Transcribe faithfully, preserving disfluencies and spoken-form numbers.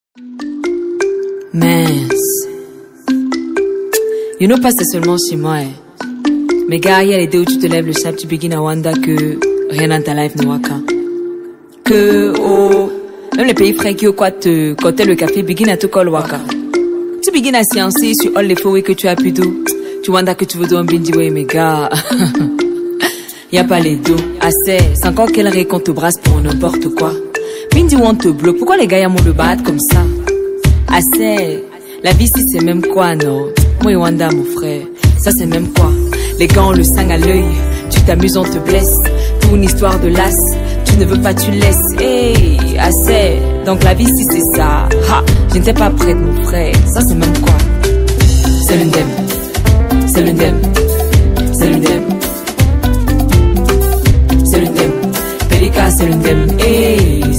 Mince. You know pas c'est seulement chez moi. Eh. Mais gars, il y a les deux où tu te lèves le sable, tu begins à Wanda que rien dans ta life ne waka. Que oh, même les pays frais qui au quoi te côté le café begin à te call waka. Tu begins à sciencer sur all les faux que tu as pu d'eau. Tu Wanda que tu veux un bindi way mais gars. Y a pas les dos, assez, c'est encore quelle règle qu'on te brasse pour n'importe quoi. Bindi on te bloque, pourquoi les gars y'a mon le battre comme ça? Assez, la vie si c'est même quoi non? Moi et Wanda mon frère, ça c'est même quoi? Les gars ont le sang à l'œil, tu t'amuses on te blesse. Pour une histoire de las, tu ne veux pas tu laisses. Hey, assez, donc la vie si c'est ça. Ha, je n'étais pas prête mon frère, ça c'est même quoi? C'est l'undem, c'est l'undem, c'est l'undem. C'est l'undem, Pelika c'est l'undem, hey.